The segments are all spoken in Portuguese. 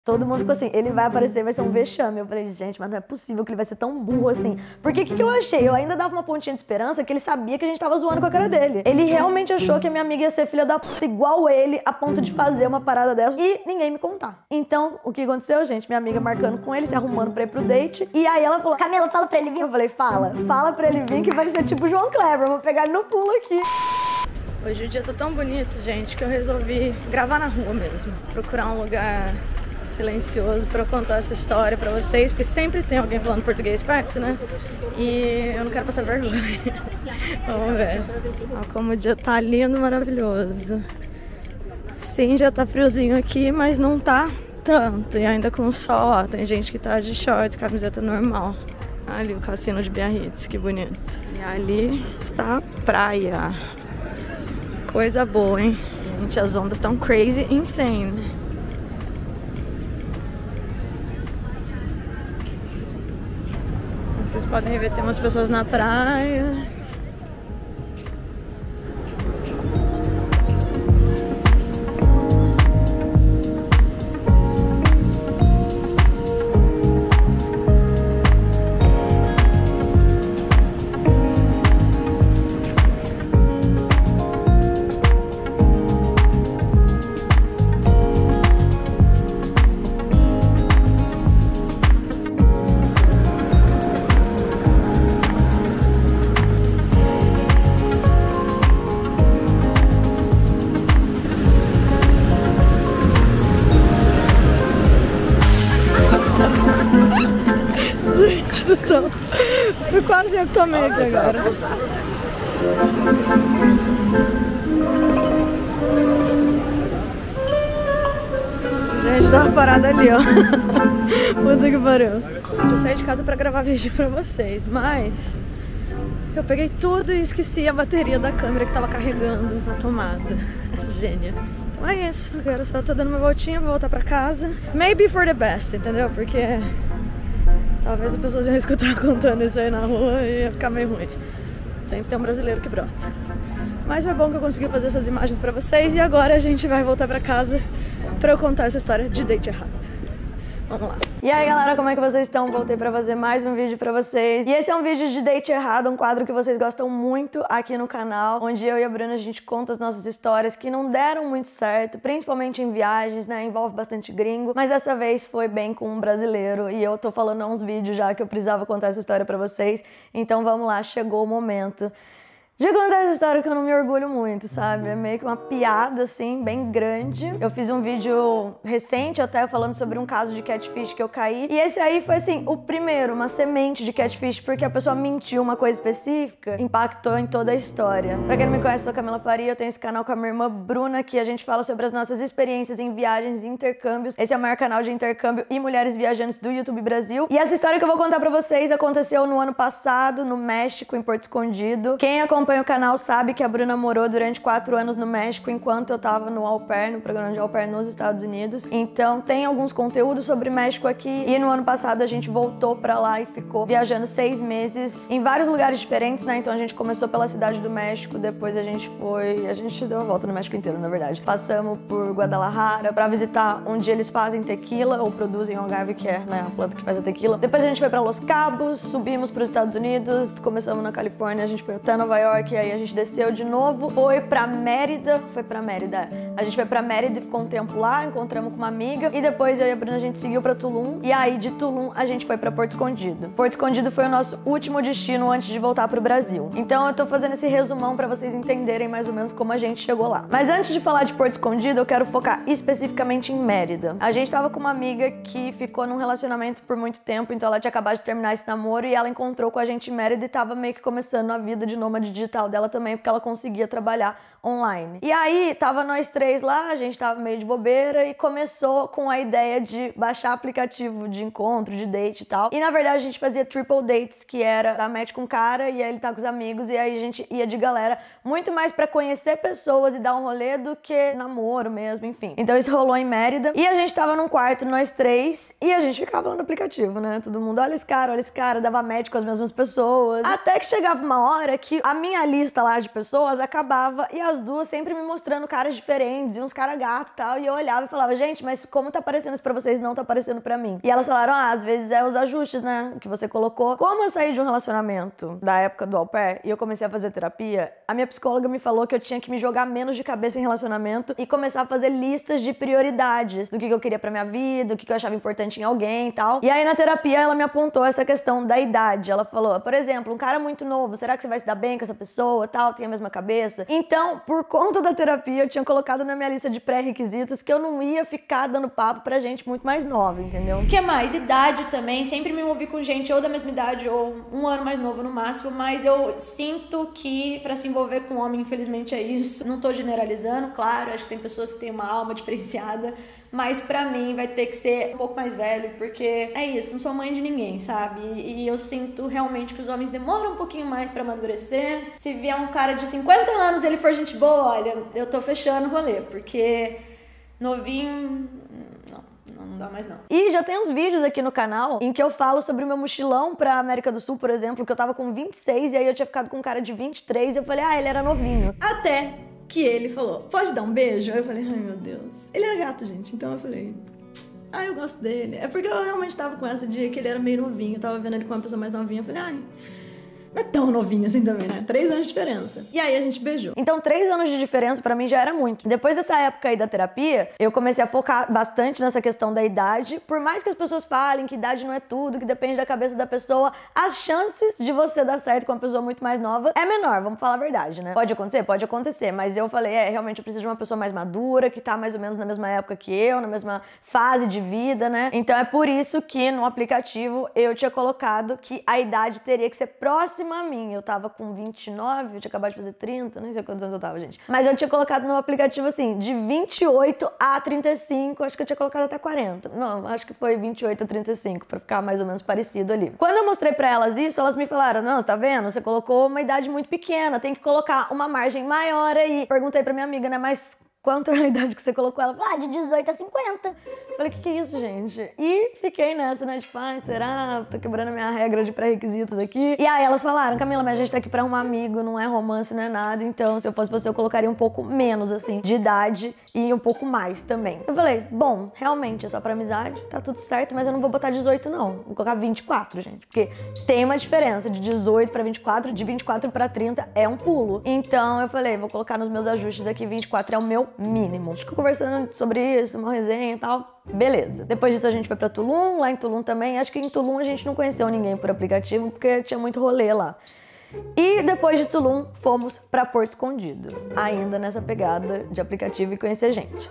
Todo mundo ficou assim, ele vai aparecer, vai ser um vexame. Eu falei, gente, mas não é possível que ele vai ser tão burro assim. Porque o que eu achei? Eu ainda dava uma pontinha de esperança que ele sabia que a gente tava zoando com a cara dele. Ele realmente achou que a minha amiga ia ser filha da puta igual ele, a ponto de fazer uma parada dessa e ninguém me contar. Então, o que aconteceu, gente? Minha amiga marcando com ele, se arrumando pra ir pro date. E aí ela falou, Camila, fala pra ele vir. Eu falei, fala pra ele vir que vai ser tipo João Kleber, eu vou pegar ele no pulo aqui. Hoje o dia tá tão bonito, gente, que eu resolvi gravar na rua mesmo. Procurar um lugar silencioso pra eu contar essa história pra vocês, porque sempre tem alguém falando português perto, né? E eu não quero passar vergonha. Vamos ver. Olha como o dia tá lindo, maravilhoso. Sim, já tá friozinho aqui, mas não tá tanto. E ainda com o sol, ó, tem gente que tá de shorts, camiseta normal. Ali o cassino de Biarritz, que bonito. E ali está a praia. Coisa boa, hein? Gente, as ondas estão crazy, insane. Vocês podem ver, tem umas pessoas na praia. Foi quase eu que tomei aqui agora. Gente, dá uma parada ali, ó. Puta que pariu. Eu saí de casa pra gravar vídeo pra vocês, mas eu peguei tudo e esqueci a bateria da câmera que tava carregando na tomada. Gênia. Então é isso, agora eu só tô dando uma voltinha, vou voltar pra casa. Maybe for the best, entendeu? Porque talvez as pessoas iam escutar contando isso aí na rua e ia ficar meio ruim. Sempre tem um brasileiro que brota. Mas foi bom que eu consegui fazer essas imagens pra vocês e agora a gente vai voltar pra casa pra eu contar essa história de date errado. Vamos lá. E aí, galera, como é que vocês estão? Voltei pra fazer mais um vídeo pra vocês. E esse é um vídeo de date errado, um quadro que vocês gostam muito aqui no canal, onde eu e a Bruna, a gente conta as nossas histórias que não deram muito certo, principalmente em viagens, né? Envolve bastante gringo, mas dessa vez foi bem com um brasileiro e eu tô falando há uns vídeos já que eu precisava contar essa história pra vocês. Então vamos lá, chegou o momento de contar essa história que eu não me orgulho muito, sabe? É meio que uma piada, assim, bem grande. Eu fiz um vídeo recente até falando sobre um caso de catfish que eu caí. E esse aí foi, assim, o primeiro, uma semente de catfish, porque a pessoa mentiu uma coisa específica, impactou em toda a história. Pra quem não me conhece, eu sou Camila Faria, eu tenho esse canal com a minha irmã Bruna, que a gente fala sobre as nossas experiências em viagens e intercâmbios. Esse é o maior canal de intercâmbio e mulheres viajantes do YouTube Brasil. E essa história que eu vou contar pra vocês aconteceu no ano passado, no México, em Porto Escondido. Quem acompanha o canal sabe que a Bruna morou durante 4 anos no México enquanto eu tava no Au Pair, no programa de Au Pair nos Estados Unidos. Então tem alguns conteúdos sobre México aqui e no ano passado a gente voltou pra lá e ficou viajando 6 meses em vários lugares diferentes, né? Então a gente começou pela cidade do México, depois a gente deu a volta no México inteiro, na verdade. Passamos por Guadalajara pra visitar onde eles fazem tequila ou produzem o agave, que é, né, a planta que faz a tequila. Depois a gente foi pra Los Cabos, subimos pros Estados Unidos, começamos na Califórnia, a gente foi até Nova York, e aí a gente desceu de novo, foi pra Mérida, a gente foi pra Mérida e ficou um tempo lá, encontramos com uma amiga, e depois eu e a Bruna a gente seguiu pra Tulum, e aí de Tulum a gente foi pra Porto Escondido. Porto Escondido foi o nosso último destino antes de voltar pro Brasil. Então eu tô fazendo esse resumão pra vocês entenderem mais ou menos como a gente chegou lá. Mas antes de falar de Porto Escondido, eu quero focar especificamente em Mérida. A gente tava com uma amiga que ficou num relacionamento por muito tempo, então ela tinha acabado de terminar esse namoro e ela encontrou com a gente em Mérida e tava meio que começando a vida de nômade digital dela também, porque ela conseguia trabalhar online. E aí, tava nós três lá, a gente tava meio de bobeira e começou com a ideia de baixar aplicativo de encontro, de date e tal. E na verdade a gente fazia triple dates, que era dar match com o cara e aí ele tá com os amigos e aí a gente ia de galera, muito mais pra conhecer pessoas e dar um rolê do que namoro mesmo, enfim. Então isso rolou em Mérida e a gente tava num quarto, nós três, e a gente ficava no aplicativo, né? Todo mundo, olha esse cara, dava match com as mesmas pessoas. Até que chegava uma hora que a minha lista lá de pessoas acabava e a as duas sempre me mostrando caras diferentes e uns caras gatos e tal. E eu olhava e falava, gente, mas como tá parecendo isso pra vocês, não tá parecendo pra mim. E elas falaram, às vezes é os ajustes, né, que você colocou. Como eu saí de um relacionamento da época do au pair e eu comecei a fazer terapia, a minha psicóloga me falou que eu tinha que me jogar menos de cabeça em relacionamento e começar a fazer listas de prioridades do que eu queria pra minha vida, o que eu achava importante em alguém e tal. E aí na terapia ela me apontou essa questão da idade. Ela falou, por exemplo, um cara muito novo, será que você vai se dar bem com essa pessoa, tal, tem a mesma cabeça? Então, por conta da terapia, eu tinha colocado na minha lista de pré-requisitos que eu não ia ficar dando papo pra gente muito mais nova, entendeu? O que mais? Idade também. Sempre me envolvi com gente ou da mesma idade ou um ano mais novo no máximo, mas eu sinto que pra se envolver com homem, infelizmente é isso. Não tô generalizando, claro, acho que tem pessoas que têm uma alma diferenciada, mas pra mim vai ter que ser um pouco mais velho, porque é isso, não sou mãe de ninguém, sabe? E eu sinto realmente que os homens demoram um pouquinho mais pra amadurecer. Se vier um cara de 50 anos e ele for gente boa, olha, eu tô fechando o rolê, porque novinho, não dá mais não. E já tem uns vídeos aqui no canal em que eu falo sobre o meu mochilão pra América do Sul, por exemplo, que eu tava com 26 e aí eu tinha ficado com um cara de 23 e eu falei, ele era novinho. Até que ele falou, pode dar um beijo? Aí eu falei, ai meu Deus. Ele era gato, gente, então eu falei, eu gosto dele. É porque eu realmente tava com essa dia que ele era meio novinho, eu tava vendo ele com uma pessoa mais novinha, eu falei, não é tão novinho assim também, né? 3 anos de diferença. E aí a gente beijou. Então 3 anos de diferença pra mim já era muito. Depois dessa época aí da terapia, eu comecei a focar bastante nessa questão da idade. Por mais que as pessoas falem que idade não é tudo, que depende da cabeça da pessoa, as chances de você dar certo com uma pessoa muito mais nova é menor, vamos falar a verdade, né? Pode acontecer? Pode acontecer. Mas eu falei, realmente eu preciso de uma pessoa mais madura, que tá mais ou menos na mesma época que eu, na mesma fase de vida, né? Então é por isso que no aplicativo eu tinha colocado que a idade teria que ser próxima a mim. Eu tava com 29, eu tinha acabado de fazer 30, não sei quantos anos eu tava, gente. Mas eu tinha colocado no aplicativo, assim, de 28 a 35, acho que eu tinha colocado até 40. Não, acho que foi 28 a 35, pra ficar mais ou menos parecido ali. Quando eu mostrei pra elas isso, elas me falaram, não, tá vendo? Você colocou uma idade muito pequena, tem que colocar uma margem maior aí. Perguntei pra minha amiga, né, mas quanto é a idade que você colocou? Ela falou, de 18 a 50. Falei, que é isso, gente? E fiquei nessa, né, tipo, será? Tô quebrando a minha regra de pré-requisitos aqui. E aí elas falaram, Camila, mas a gente tá aqui pra um amigo, não é romance, não é nada, então se eu fosse você, eu colocaria um pouco menos, assim, de idade e um pouco mais também. Eu falei, bom, realmente, é só pra amizade, tá tudo certo, mas eu não vou botar 18, não. Vou colocar 24, gente, porque tem uma diferença de 18 pra 24, de 24 pra 30 é um pulo. Então eu falei, vou colocar nos meus ajustes aqui, 24 é o meu mínimo. Ficou conversando sobre isso, uma resenha e tal. Beleza. Depois disso a gente foi pra Tulum, lá em Tulum também. Acho que em Tulum a gente não conheceu ninguém por aplicativo, porque tinha muito rolê lá. E depois de Tulum, fomos pra Porto Escondido. Ainda nessa pegada de aplicativo e conhecer gente.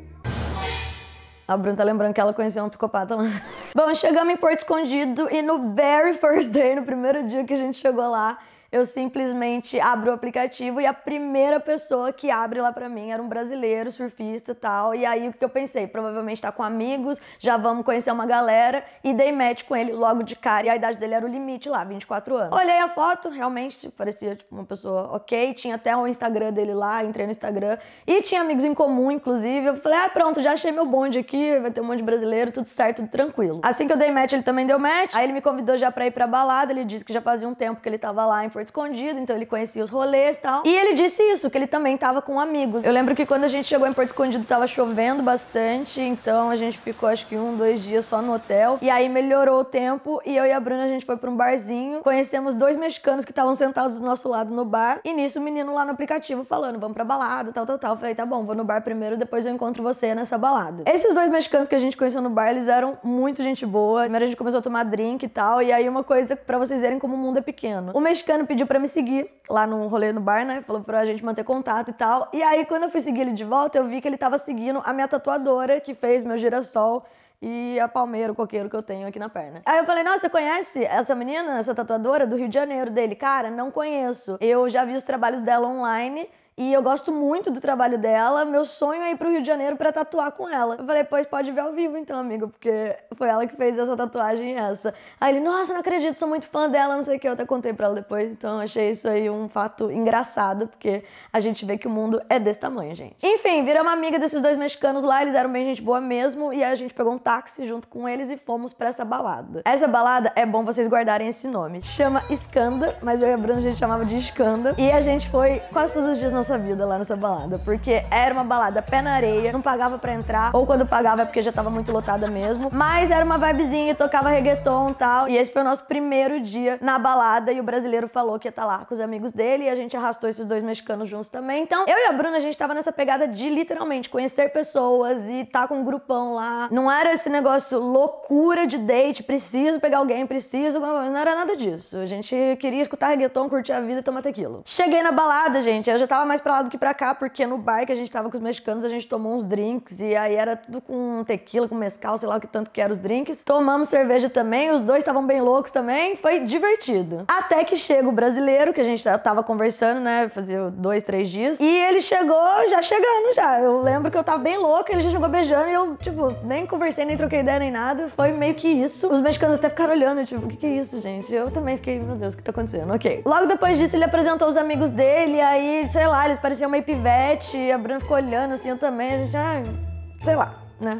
A Bruna tá lembrando que ela conheceu um psicopata lá. Bom, chegamos em Porto Escondido e no very first day, no primeiro dia que a gente chegou lá, eu simplesmente abro o aplicativo e a primeira pessoa que abre lá pra mim era um brasileiro, surfista e tal. E aí o que eu pensei? Provavelmente tá com amigos, já vamos conhecer uma galera. E dei match com ele logo de cara. E a idade dele era o limite lá, 24 anos. Olhei a foto, realmente parecia tipo uma pessoa ok. Tinha até o Instagram dele lá, entrei no Instagram. E tinha amigos em comum, inclusive. Eu falei, pronto, já achei meu bonde aqui, vai ter um monte de brasileiro, tudo certo, tudo tranquilo. Assim que eu dei match, ele também deu match. Aí ele me convidou já pra ir pra balada. Ele disse que já fazia um tempo que ele tava lá em Porto Escondido, então ele conhecia os rolês e tal. E ele disse isso, que ele também tava com amigos. Eu lembro que quando a gente chegou em Porto Escondido tava chovendo bastante, então a gente ficou acho que 1-2 dias só no hotel. E aí melhorou o tempo e eu e a Bruna a gente foi pra um barzinho. Conhecemos 2 mexicanos que estavam sentados do nosso lado no bar. E nisso o menino lá no aplicativo falando, vamos pra balada, tal. Eu falei, tá bom, vou no bar primeiro, depois eu encontro você nessa balada. Esses 2 mexicanos que a gente conheceu no bar, eles eram muito gente boa. Primeiro a gente começou a tomar drink e tal. E aí uma coisa pra vocês verem como o mundo é pequeno. O mexicano pediu pra me seguir lá no rolê no bar, né? Falou pra gente manter contato e tal. E aí, quando eu fui seguir ele de volta, eu vi que ele tava seguindo a minha tatuadora, que fez meu girassol e a palmeira, o coqueiro que eu tenho aqui na perna. Aí eu falei, nossa, você conhece essa menina, essa tatuadora do Rio de Janeiro? Dele, cara, não conheço. Eu já vi os trabalhos dela online e eu gosto muito do trabalho dela. Meu sonho é ir pro Rio de Janeiro pra tatuar com ela. Eu falei, pois pode ver ao vivo então, amigo, porque foi ela que fez essa tatuagem e essa. Aí ele, nossa, não acredito, sou muito fã dela, não sei o que. Eu até contei pra ela depois, então achei isso aí um fato engraçado, porque a gente vê que o mundo é desse tamanho, gente. Enfim, viramos amiga desses 2 mexicanos lá, eles eram bem gente boa mesmo, e a gente pegou um táxi junto com eles e fomos pra essa balada. Essa balada, é bom vocês guardarem esse nome. Chama Skanda, mas eu e a Bruna a gente chamava de Skanda. E a gente foi quase todos os dias na nossa vida lá nessa balada, porque era uma balada pé na areia, não pagava pra entrar, ou quando pagava é porque já tava muito lotada mesmo, mas era uma vibezinha, tocava reggaeton e tal, e esse foi o nosso primeiro dia na balada, e o brasileiro falou que ia estar lá com os amigos dele, e a gente arrastou esses dois mexicanos juntos também. Então, eu e a Bruna, a gente tava nessa pegada de, literalmente, conhecer pessoas e tá com um grupão lá. Não era esse negócio loucura de date, preciso pegar alguém, preciso... Não era nada disso. A gente queria escutar reggaeton, curtir a vida e tomar tequila. Cheguei na balada, gente, eu já tava mais pra lá do que pra cá, porque no bar que a gente tava com os mexicanos, a gente tomou uns drinks, e aí era tudo com tequila, com mezcal, sei lá o que tanto que eram os drinks. Tomamos cerveja também, os dois estavam bem loucos também, foi divertido. Até que chega o brasileiro, que a gente já tava conversando, né, fazia 2, 3 dias, e ele chegou já chegando já. Eu lembro que eu tava bem louca, ele já chegou beijando, e eu, tipo, nem conversei, nem troquei ideia, nem nada, foi meio que isso. Os mexicanos até ficaram olhando, tipo, o que é isso, gente? Eu também fiquei, meu Deus, o que tá acontecendo? Ok. Logo depois disso, ele apresentou os amigos dele, aí, sei lá, eles pareciam meio pivete, a Bruna ficou olhando assim, eu também, a gente, sei lá, né?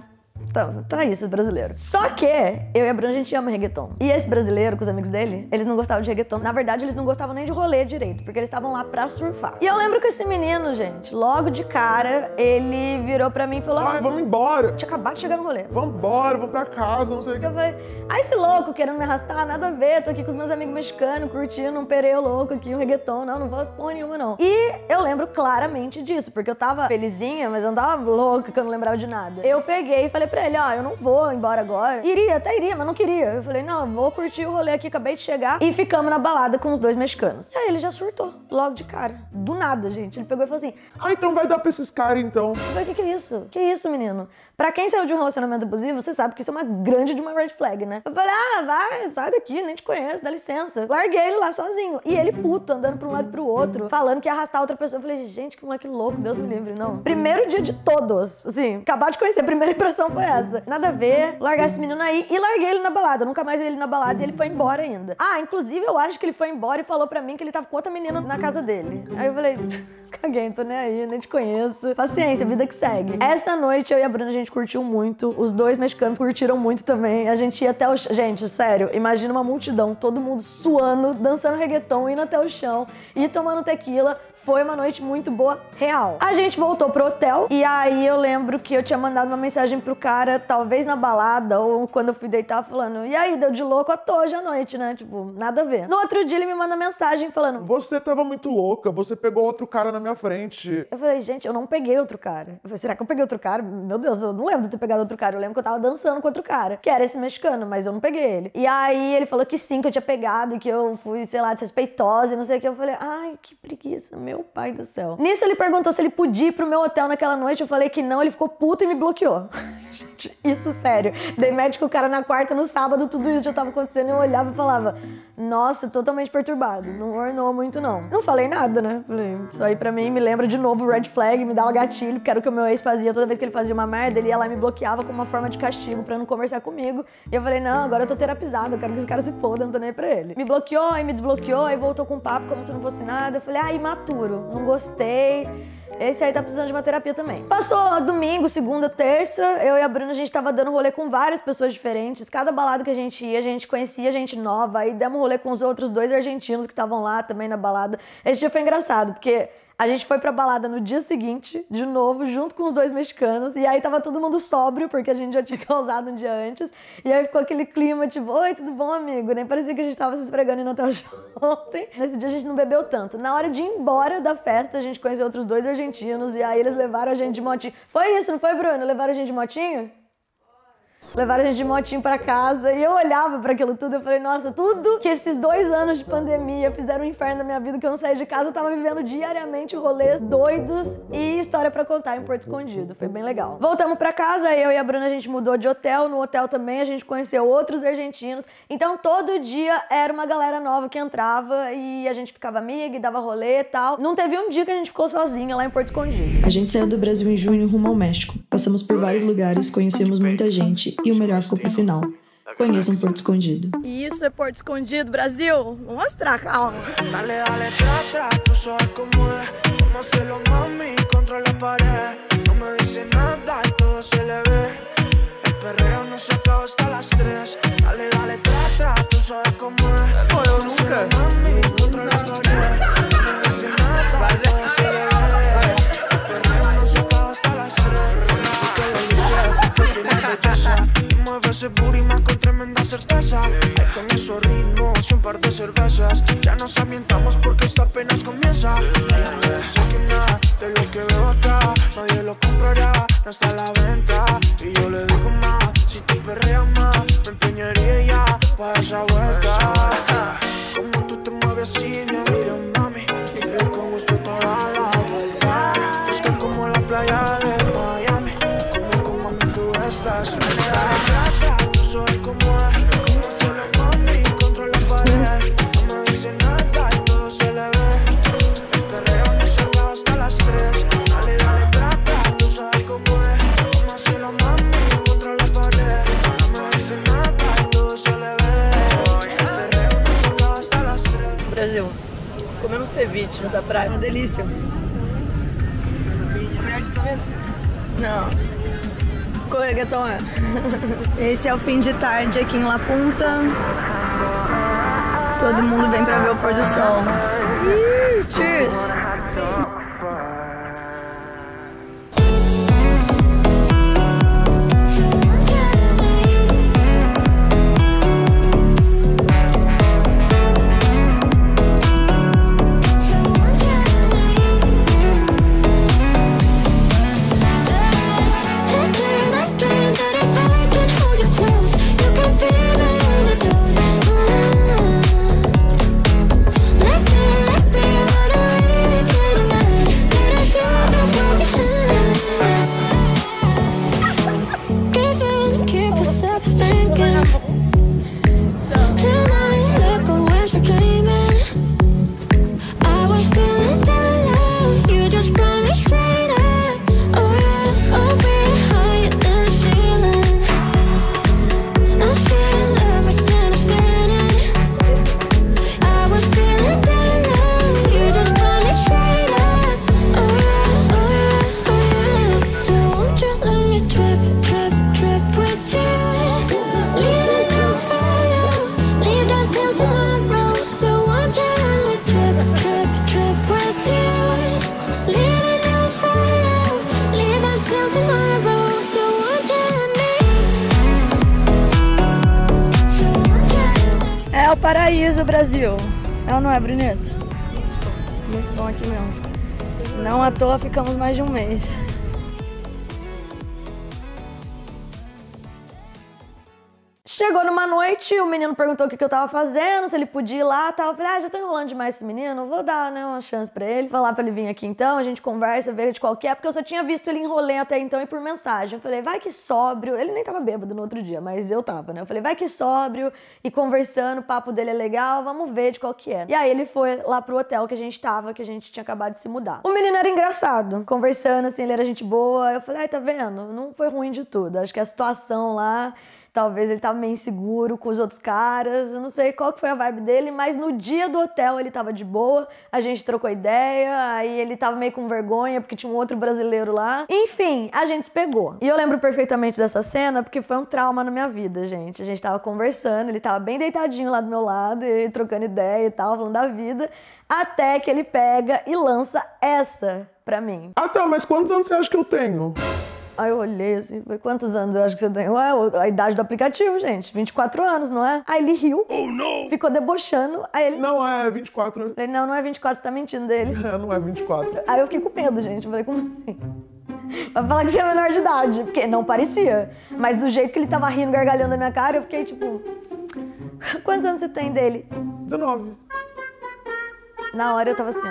Tá aí, esses brasileiros. Só que eu e a Bruna, a gente ama reggaeton. E esse brasileiro, com os amigos dele, eles não gostavam de reggaeton. Na verdade, eles não gostavam nem de rolê direito, porque eles estavam lá pra surfar. E eu lembro que esse menino, gente, logo de cara, ele virou pra mim e falou: ai, vamos embora. Tinha acabado de chegar no rolê. Vambora, vamos pra casa, não sei o que. Eu falei, esse louco querendo me arrastar, nada a ver, tô aqui com os meus amigos mexicanos, curtindo um pereu louco aqui, um reggaeton, não vou porra nenhuma não. E eu lembro claramente disso, porque eu tava felizinha, mas eu não tava louca, que eu não lembrava de nada. Eu peguei e falei pra ele, eu não vou embora agora. Até iria, mas não queria. Eu falei, não, eu vou curtir o rolê aqui, acabei de chegar. E ficamos na balada com os dois mexicanos. E aí ele já surtou, logo de cara. Do nada, gente. Ele pegou e falou assim, então vai dar pra esses caras, então. Eu falei, que é isso? Que isso, menino? Pra quem saiu de um relacionamento abusivo, você sabe que isso é uma grande de uma red flag, né? Eu falei, vai, sai daqui, nem te conheço, dá licença. Larguei ele lá sozinho. E ele puto, andando pra um lado e pro outro, falando que ia arrastar outra pessoa. Eu falei, gente, que moleque louco, Deus me livre, não. Primeiro dia de todos, assim, acabar de conhecer, a primeira impressão foi essa. Nada a ver, largar esse menino aí e larguei ele na balada. Eu nunca mais vi ele na balada e ele foi embora ainda. Inclusive eu acho que ele foi embora e falou pra mim que ele tava com outra menina na casa dele. Aí eu falei, caguei, tô nem aí, nem te conheço. Paciência, vida que segue. Essa noite eu e a Bruna, a gente curtiu muito. Os dois mexicanos curtiram muito também. A gente ia até o chão. Gente, sério, imagina uma multidão, todo mundo suando, dançando reggaeton, indo até o chão e tomando tequila. Foi uma noite muito boa, real. A gente voltou pro hotel e aí eu lembro que eu tinha mandado uma mensagem pro cara, talvez na balada ou quando eu fui deitar, falando, e aí, deu de louco à toa hoje à noite, né? Tipo, nada a ver. No outro dia ele me manda mensagem falando, você tava muito louca, você pegou outro cara na minha frente. Eu falei, gente, eu não peguei outro cara. Eu falei, será que eu peguei outro cara? Meu Deus, eu não lembro de ter pegado outro cara. Eu lembro que eu tava dançando com outro cara, que era esse mexicano, mas eu não peguei ele. E aí ele falou que sim, que eu tinha pegado e que eu fui, sei lá, desrespeitosa e não sei o que. Eu falei, ai, que preguiça, meu pai do céu. Nisso ele perguntou se ele podia ir pro meu hotel naquela noite. Eu falei que não, ele ficou puto e me bloqueou. Gente, isso sério. Dei match com o cara na quarta, no sábado, tudo isso já tava acontecendo e eu olhava e falava, nossa, totalmente perturbado. Não ornou muito, não. Não falei nada, né? Falei, isso aí pra mim me lembra de novo o red flag, me dá o gatilho, que era o que o meu ex fazia. Toda vez que ele fazia uma merda, ele ia lá e me bloqueava como uma forma de castigo pra não conversar comigo. E eu falei, não, agora eu tô terapizada, eu quero que esse cara se foda, não tô nem aí pra ele. Me bloqueou, aí me desbloqueou, aí voltou com um papo como se não fosse nada. Eu falei, imaturo, não gostei. Esse aí tá precisando de uma terapia também. Passou domingo, segunda, terça, eu e a Bruna, a gente tava dando rolê com várias pessoas diferentes. Cada balada que a gente ia, a gente conhecia gente nova. Aí demos rolê com os outros 2 argentinos que estavam lá também na balada. Esse dia foi engraçado, porque a gente foi pra balada no dia seguinte, de novo, junto com os 2 mexicanos. E aí tava todo mundo sóbrio, porque a gente já tinha causado um dia antes. E aí ficou aquele clima, tipo, oi, tudo bom, amigo? Nem parecia que a gente tava se esfregando indo até o show ontem. Nesse dia a gente não bebeu tanto. Na hora de ir embora da festa, a gente conheceu outros 2 argentinos. E aí eles levaram a gente de motinho. Foi isso, não foi, Bruno? Levaram a gente de motinho? Levaram a gente de motinho pra casa e eu olhava pra aquilo tudo e eu falei, nossa, tudo que esses 2 anos de pandemia fizeram um inferno na minha vida, que eu não saí de casa, eu tava vivendo diariamente rolês doidos e história pra contar em Porto Escondido. Foi bem legal. Voltamos pra casa, eu e a Bruna, a gente mudou de hotel. No hotel também a gente conheceu outros argentinos. Então todo dia era uma galera nova que entrava e a gente ficava amiga e dava rolê e tal. Não teve um dia que a gente ficou sozinha lá em Porto Escondido. A gente saiu do Brasil em junho rumo ao México. Passamos por vários lugares, conhecemos muita gente. E o melhor ficou pro final. Conheçam Porto Escondido. Isso é Porto Escondido, Brasil. Vou mostrar, calma. Dale, dale, tra, tra, tú sabes cómo es. Cómo hacerlo, mami, contra la pared. No me dice nada y todo se le ve. El perreo no se acaba hasta las 3. Dale, dale, tra, tra, tú sabes cómo es. Pô, eu nunca. Mami, contra la pared. No me dice nada y todo se le ve. furimos con tremenda certeza. Hay con esos ritmos y un par de cervezas. Ya nos ambientamos porque esto apenas comienza. Ella me dice que nada de lo que veo acá nadie lo comprará, no está a la venta. Y yo le digo más, si tú perreas más, me empeñaría ya para esa vuelta. Como tú te mueves así, bien, bien, mami, y con gusto toda la vuelta. Es que como la playa de Miami, conmigo, mami, tú estás suelta. Tú sabes cómo es, no se lo mami, contra la pared. No me dice nada y todo se le ve. El perreo no se acaba hasta las 3. Dale, dale, trata, tú sabes cómo es. No se lo mami, contra la pared. No me dice nada y todo se le ve. El perreo no se acaba hasta las 3. Brasil, comemos ceviche nessa praia, uma delícia. Não. Qual reggaeton é? Esse é o fim de tarde aqui em La Punta. Todo mundo vem pra ver o pôr do sol. Cheers! É o paraíso, Brasil. É ou não é, Bruneta? Muito bom aqui mesmo. Não à toa ficamos mais de um mês. Chegou numa noite, o menino perguntou o que eu tava fazendo, se ele podia ir lá e tal. Eu falei, já tô enrolando demais esse menino, vou dar, né, uma chance pra ele. Falar pra ele vir aqui então, a gente conversa, vê de qualquer, porque eu só tinha visto ele em rolê até então e por mensagem. Eu falei, vai que sóbrio. Ele nem tava bêbado no outro dia, mas eu tava, né? Eu falei, vai que sóbrio, e conversando, o papo dele é legal, vamos ver de qual que é. E aí ele foi lá pro hotel que a gente tava, que a gente tinha acabado de se mudar. O menino era engraçado, conversando assim, ele era gente boa. Eu falei, tá vendo? Não foi ruim de tudo. Acho que a situação lá... Talvez ele tava meio inseguro com os outros caras, eu não sei qual que foi a vibe dele, mas no dia do hotel ele tava de boa, a gente trocou ideia, aí ele tava meio com vergonha porque tinha um outro brasileiro lá. Enfim, a gente se pegou. E eu lembro perfeitamente dessa cena porque foi um trauma na minha vida, gente. A gente tava conversando, ele tava bem deitadinho lá do meu lado, e trocando ideia e tal, falando da vida, até que ele pega e lança essa pra mim. Ah, tá, mas quantos anos você acha que eu tenho? Aí eu olhei assim, falei, quantos anos eu acho que você tem? Ué, a idade do aplicativo, gente, 24 anos, não é? Aí ele riu, ficou debochando, aí ele... Não, é 24. Eu falei, não é 24, você tá mentindo dele. Não é 24. Aí eu fiquei com medo, gente, eu falei, como assim? Vai falar que você é menor de idade, porque não parecia. Mas do jeito que ele tava rindo, gargalhando na minha cara, eu fiquei tipo... Quantos anos você tem dele? 19. Na hora eu tava assim,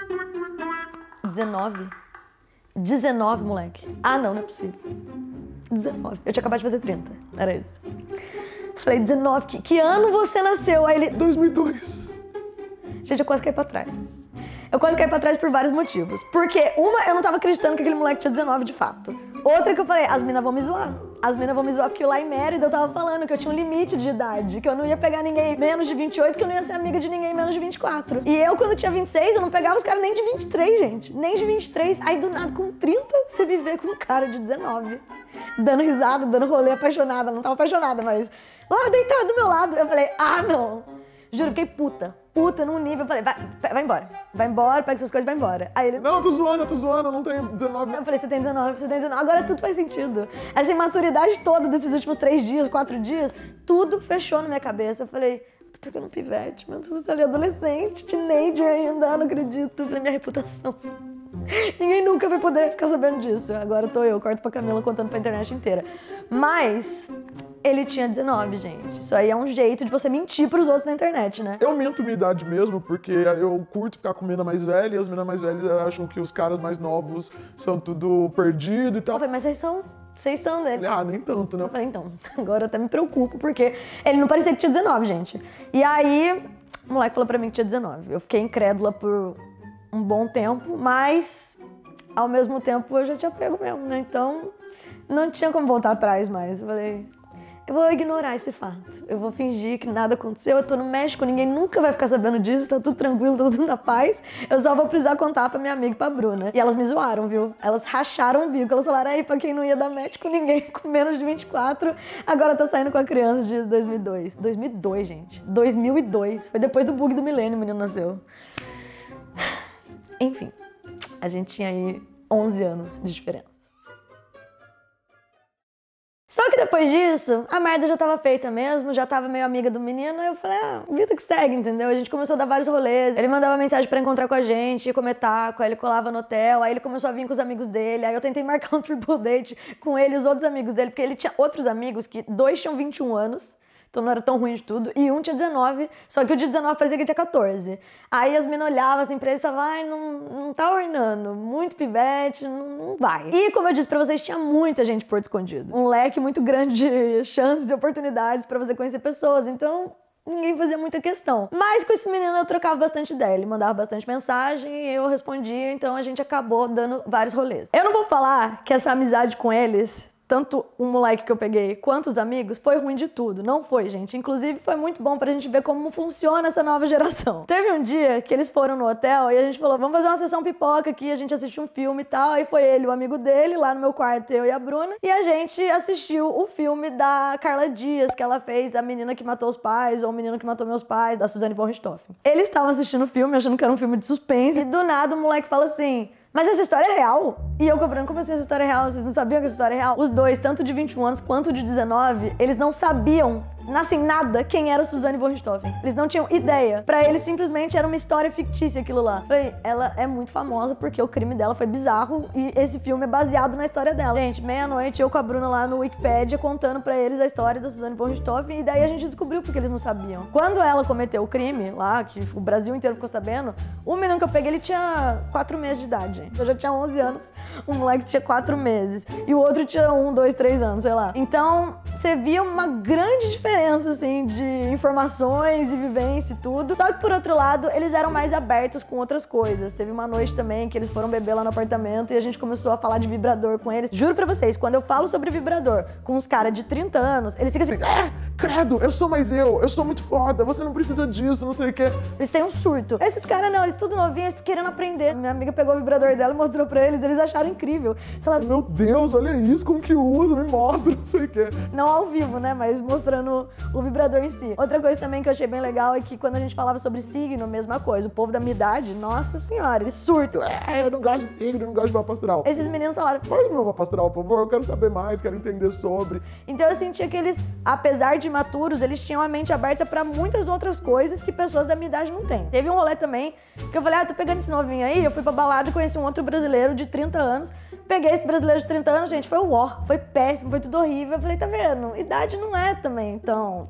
19? 19, moleque. Ah, não é possível. 19. Eu tinha acabado de fazer 30. Era isso. Falei, 19. Que ano você nasceu? Aí ele... 2002. Gente, eu quase caí pra trás. Eu quase caí pra trás por vários motivos. Porque, uma, eu não tava acreditando que aquele moleque tinha 19 de fato. Outra que eu falei, as minas vão me zoar. As minas vão me zoar porque lá em Mérida eu tava falando que eu tinha um limite de idade, que eu não ia pegar ninguém menos de 28, que eu não ia ser amiga de ninguém menos de 24. E eu, quando tinha 26, eu não pegava os caras nem de 23, gente. Nem de 23. Aí, do nada, com 30, você me vê com um cara de 19. Dando risada, dando rolê, apaixonada. Não tava apaixonada, mas lá, deitado do meu lado. Eu falei, ah, não. Juro, fiquei puta. Puta num nível. Eu falei, vai embora. Vai embora, pega suas coisas e vai embora. Aí ele... Não, eu tô zoando, eu não tenho 19. Eu falei, você tem 19. Agora tudo faz sentido. Essa imaturidade toda desses últimos 3 dias, 4 dias, tudo fechou na minha cabeça. Eu falei, tô pegando um pivete, meu Deus, eu sou ali adolescente, teenager ainda, não acredito. Eu falei, minha reputação. Ninguém nunca vai poder ficar sabendo disso. Agora tô eu, corto pra Camila contando pra internet inteira. Mas ele tinha 19, gente. Isso aí é um jeito de você mentir pros outros na internet, né? Eu minto minha idade mesmo, porque eu curto ficar com mina mais velha e as minas mais velhas acham que os caras mais novos são tudo perdido e tal. Eu falei, mas vocês são dele. Ah, nem tanto, né? Eu falei, então, agora eu até me preocupo, porque ele não parecia que tinha 19, gente. E aí, o moleque falou pra mim que tinha 19. Eu fiquei incrédula por um bom tempo, mas ao mesmo tempo eu já tinha pego mesmo, né? Então não tinha como voltar atrás mais. Eu falei, eu vou ignorar esse fato. Eu vou fingir que nada aconteceu. Eu tô no México, ninguém nunca vai ficar sabendo disso, tá tudo tranquilo, tá tudo na paz. Eu só vou precisar contar pra minha amiga e pra Bruna. E elas me zoaram, viu? Elas racharam o bico. Elas falaram, aí, pra quem não ia dar match com ninguém com menos de 24, agora tá saindo com a criança de 2002. 2002, gente. 2002. Foi depois do bug do milênio, o menino nasceu. Enfim, a gente tinha aí 11 anos de diferença. Só que depois disso, a merda já tava feita mesmo, já tava meio amiga do menino, aí eu falei, vida que segue, entendeu? A gente começou a dar vários rolês, ele mandava mensagem pra encontrar com a gente, ia comer taco, aí ele colava no hotel, aí ele começou a vir com os amigos dele, aí eu tentei marcar um triple date com ele e os outros amigos dele, porque ele tinha outros amigos, que 2 tinham 21 anos, então não era tão ruim de tudo. E um tinha 19, só que o de 19 parecia que tinha 14. Aí as meninas olhavam assim pra ele e falavam, ai, não tá ornando, muito pivete, não vai. E como eu disse pra vocês, tinha muita gente por escondido. Um leque muito grande de chances e oportunidades pra você conhecer pessoas, então ninguém fazia muita questão. Mas com esse menino eu trocava bastante ideia, ele mandava bastante mensagem e eu respondia, então a gente acabou dando vários rolês. Eu não vou falar que essa amizade com eles, tanto o moleque que eu peguei quanto os amigos, foi ruim de tudo. Não foi, gente. Inclusive, foi muito bom pra gente ver como funciona essa nova geração. Teve um dia que eles foram no hotel e a gente falou, vamos fazer uma sessão pipoca aqui, a gente assistiu um filme e tal. Aí foi ele, o amigo dele, lá no meu quarto, eu e a Bruna. E a gente assistiu o filme da Carla Dias, que ela fez A Menina que Matou os Pais, ou O Menino que Matou Meus Pais, da Suzane von Richthofen. Eles estavam assistindo o filme, achando que era um filme de suspense, e do nada o moleque fala assim, mas essa história é real? E eu cobrando, como assim essa história é real? Vocês não sabiam que essa história é real? Os dois, tanto de 21 anos quanto de 19, eles não sabiam, assim, nada quem era Suzane von Richthofen. Eles não tinham ideia. Pra eles, simplesmente, era uma história fictícia aquilo lá. Falei, ela é muito famosa porque o crime dela foi bizarro e esse filme é baseado na história dela. Gente, meia-noite, eu com a Bruna lá no Wikipedia contando pra eles a história da Suzane von Richthofen e daí a gente descobriu porque eles não sabiam. Quando ela cometeu o crime lá, que o Brasil inteiro ficou sabendo, o menino que eu peguei, ele tinha 4 meses de idade, gente. Eu já tinha 11 anos, o moleque tinha 4 meses e o outro tinha 1, 2, 3 anos, sei lá. Então, você via uma grande diferença, assim, de informações e vivência e tudo. Só que, por outro lado, eles eram mais abertos com outras coisas. Teve uma noite também que eles foram beber lá no apartamento e a gente começou a falar de vibrador com eles. Juro pra vocês, quando eu falo sobre vibrador com uns caras de 30 anos, eles ficam assim, credo, eu sou mais eu sou muito foda, você não precisa disso, não sei o quê. Eles têm um surto. Esses caras não, eles tudo novinhos, eles querendo aprender. Minha amiga pegou o vibrador dela e mostrou pra eles acharam incrível. Eles falaram, meu Deus, olha isso, como que usa, me mostra, não sei o quê. Não ao vivo, né, mas mostrando o vibrador em si. Outra coisa também que eu achei bem legal é que quando a gente falava sobre signo, mesma coisa. O povo da minha idade, nossa senhora, eles surtam. Eu não gosto de signo, eu não gosto de mapa astral. Esses meninos falaram, faz o meu mapa astral, por favor, eu quero saber mais, quero entender sobre. Então eu sentia que eles, apesar de imaturos, eles tinham a mente aberta pra muitas outras coisas que pessoas da minha idade não têm. Teve um rolê também que eu falei, tô pegando esse novinho aí, eu fui pra balada e conheci um outro brasileiro de 30 anos. Peguei esse brasileiro de 30 anos, gente, foi o ó, foi péssimo, foi tudo horrível. Eu falei, tá vendo? Idade não é também tão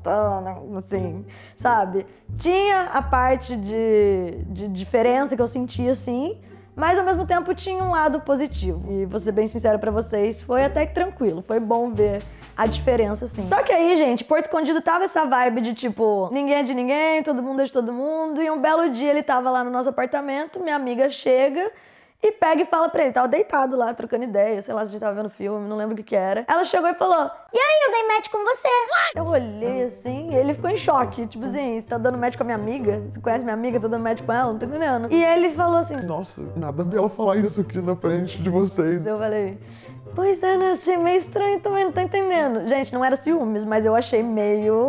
assim, sabe? Tinha a parte de diferença que eu sentia, assim, mas ao mesmo tempo tinha um lado positivo. E vou ser bem sincera pra vocês, foi até que tranquilo, foi bom ver a diferença, assim. Só que aí, gente, Porto Escondido tava essa vibe de tipo, ninguém é de ninguém, todo mundo é de todo mundo. E um belo dia ele tava lá no nosso apartamento, minha amiga chega e pega e fala pra ele, tava deitado lá, trocando ideia, sei lá se a gente tava vendo filme, não lembro o que era. Ela chegou e falou, e aí, eu dei match com você. Eu olhei assim, e ele ficou em choque, tipo assim, você tá dando match com a minha amiga? Você conhece minha amiga, tá dando match com ela? Não tô entendendo. E ele falou assim, nossa, nada a ver ela falar isso aqui na frente de vocês. Eu falei, pois é, né, achei meio estranho também, não tô entendendo. Gente, não era ciúmes, mas eu achei meio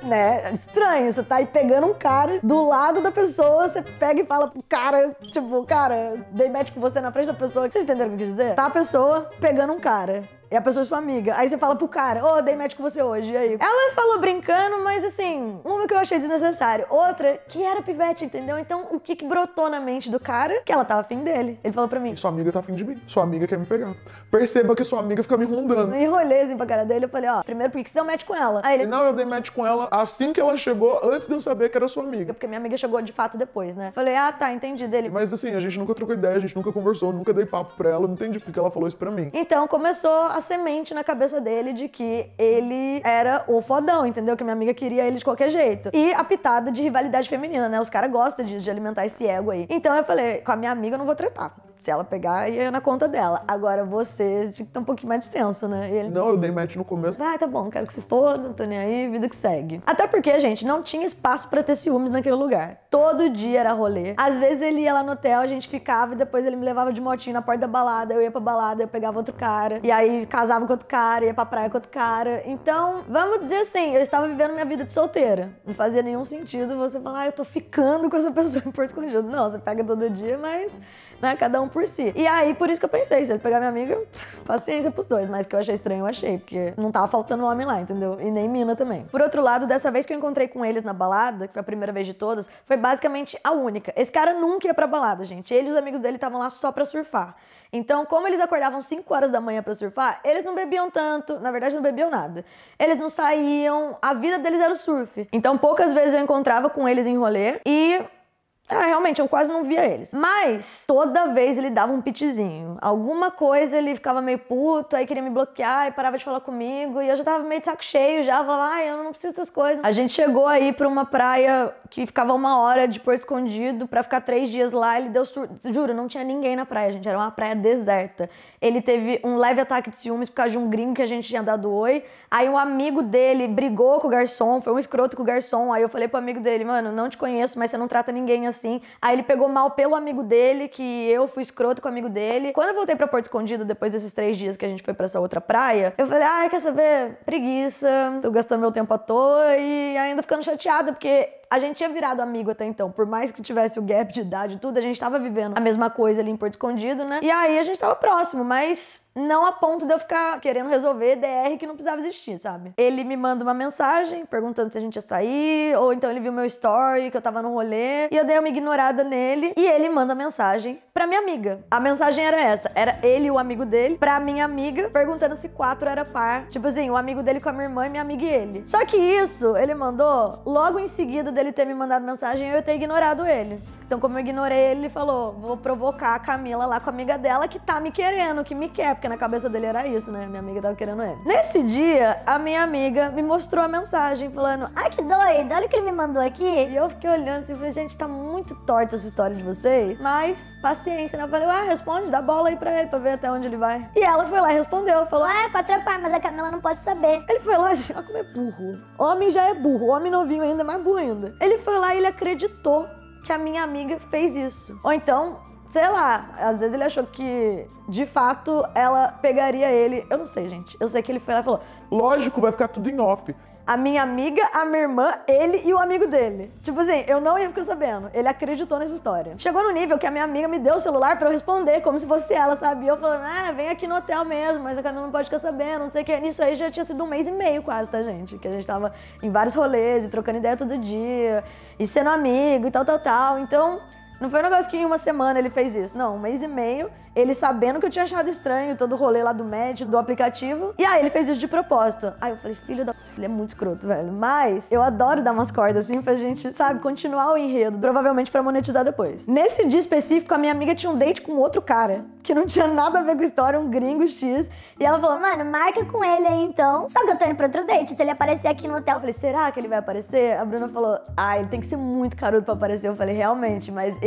né? Estranho, você tá aí pegando um cara do lado da pessoa, você pega e fala pro cara, tipo, cara, dei match com você na frente da pessoa. Vocês entenderam o que eu quis dizer? Tá a pessoa pegando um cara. E a pessoa é sua amiga. Aí você fala pro cara, ô, dei match com você hoje, e aí? Ela falou brincando, mas assim, uma que eu achei desnecessário. Outra, que era pivete, entendeu? Então, o que brotou na mente do cara? Que ela tava afim dele. Ele falou pra mim. Sua amiga tá afim de mim. Sua amiga quer me pegar. Perceba que sua amiga fica me rondando. Eu enrolei assim pra cara dele, eu falei, ó, primeiro por que você deu match com ela? Aí ele, Não, eu dei match com ela assim que ela chegou, antes de eu saber que era sua amiga. porque minha amiga chegou de fato depois, né? Falei, ah, tá, entendi dele. Mas assim, a gente nunca trocou ideia, a gente nunca conversou, nunca dei papo pra ela, não entendi porque ela falou isso pra mim. Então começou a semente na cabeça dele de que ele era o fodão, entendeu? Que minha amiga queria ele de qualquer jeito. E a pitada de rivalidade feminina, né? Os caras gostam de alimentar esse ego aí. Então eu falei, com a minha amiga eu não vou tretar. Se ela pegar, ia na conta dela. Agora vocês tinham que ter um pouquinho mais de senso, né? E ele... Não, eu dei match no começo. Ah, tá bom, quero que se foda, não tô nem aí, vida que segue. Até porque, gente, não tinha espaço pra ter ciúmes naquele lugar. Todo dia era rolê. Às vezes ele ia lá no hotel, a gente ficava e depois ele me levava de motinho na porta da balada, eu ia pra balada, eu pegava outro cara. E aí casava com outro cara, ia pra praia com outro cara. Então, vamos dizer assim, eu estava vivendo minha vida de solteira. Não fazia nenhum sentido você falar, ah, eu tô ficando com essa pessoa em Porto Escondido. Não, você pega todo dia, mas, né, cada um por si. E aí, por isso que eu pensei, se ele pegar minha amiga, paciência pros dois. Mas que eu achei estranho, eu achei, porque não tava faltando homem lá, entendeu? E nem mina também. Por outro lado, dessa vez que eu encontrei com eles na balada, que foi a primeira vez de todas, foi basicamente a única. Esse cara nunca ia pra balada, gente. Ele e os amigos dele estavam lá só pra surfar. Então, como eles acordavam 5 horas da manhã pra surfar, eles não bebiam tanto, na verdade não bebiam nada. Eles não saíam, a vida deles era o surf. Então, poucas vezes eu encontrava com eles em rolê e... realmente, eu quase não via eles. Mas, toda vez ele dava um pitizinho. Alguma coisa, ele ficava meio puto, aí queria me bloquear e parava de falar comigo. E eu já tava meio de saco cheio, já falava, ai, eu não preciso dessas coisas. A gente chegou aí pra uma praia que ficava 1 hora de Porto Escondido pra ficar 3 dias lá. Ele deu surto. Juro, não tinha ninguém na praia, gente. Era uma praia deserta. Ele teve um leve ataque de ciúmes por causa de um gringo que a gente tinha dado oi. Aí um amigo dele brigou com o garçom, foi um escroto com o garçom. Aí eu falei pro amigo dele, mano, não te conheço, mas você não trata ninguém assim. Aí ele pegou mal pelo amigo dele, que eu fui escroto com o amigo dele. Quando eu voltei pra Porto Escondido, depois desses 3 dias que a gente foi pra essa outra praia, eu falei, ai, quer saber? Preguiça, tô gastando meu tempo à toa e ainda ficando chateada, porque a gente tinha virado amigo até então. Por mais que tivesse o gap de idade e tudo, a gente tava vivendo a mesma coisa ali em Porto Escondido, né? E aí a gente tava próximo, mas não a ponto de eu ficar querendo resolver DR que não precisava existir, sabe? Ele me manda uma mensagem perguntando se a gente ia sair, ou então ele viu meu story, que eu tava no rolê, e eu dei uma ignorada nele, e ele manda mensagem pra minha amiga. A mensagem era essa, era ele e o amigo dele, pra minha amiga, perguntando se 4 era par. Tipo assim, o amigo dele com a minha irmã e minha amiga e ele. Só que isso, ele mandou logo em seguida dele ter me mandado mensagem e eu ter ignorado ele. Então, como eu ignorei ele, ele falou, vou provocar a Camila lá com a amiga dela que tá me querendo, que me quer, porque na cabeça dele era isso, né? Minha amiga tava querendo ele. Nesse dia, a minha amiga me mostrou a mensagem falando, ai, que doido, olha o que ele me mandou aqui. E eu fiquei olhando assim, falei, gente, tá muito torta essa história de vocês, mas paciência, né? Eu falei, ué, responde, dá bola aí pra ele, pra ver até onde ele vai. E ela foi lá e respondeu, falou, 4 é par, mas a Camila não pode saber. Ele foi lá, olha como é burro. Homem já é burro, homem novinho ainda é mais burro ainda. Ele foi lá e ele acreditou que a minha amiga fez isso. Ou então, sei lá, às vezes ele achou que, de fato, ela pegaria ele. Eu não sei, gente. Eu sei que ele foi lá e falou, lógico, vai ficar tudo em off. A minha amiga, a minha irmã, ele e o amigo dele. Tipo assim, eu não ia ficar sabendo. Ele acreditou nessa história. Chegou no nível que a minha amiga me deu o celular pra eu responder, como se fosse ela, sabe? E eu falando, vem aqui no hotel mesmo, mas a Camila não pode ficar sabendo, não sei o que. Nisso aí já tinha sido 1 mês e meio quase, tá, gente? Que a gente tava em vários rolês e trocando ideia todo dia, e sendo amigo e tal. Então, não foi um negócio que em 1 semana ele fez isso. Não, 1 mês e meio, ele sabendo que eu tinha achado estranho todo o rolê lá do match, do aplicativo. E aí ele fez isso de propósito. Aí eu falei, filho da... Ele é muito escroto, velho. Mas eu adoro dar umas cordas assim pra gente, sabe, continuar o enredo. Provavelmente pra monetizar depois. Nesse dia específico, a minha amiga tinha um date com outro cara, que não tinha nada a ver com a história, um gringo X. E ela falou, mano, marca com ele aí então. Só que eu tô indo pra outro date, se ele aparecer aqui no hotel. Eu falei, será que ele vai aparecer? A Bruna falou, ele tem que ser muito carudo pra aparecer. Eu falei, realmente, mas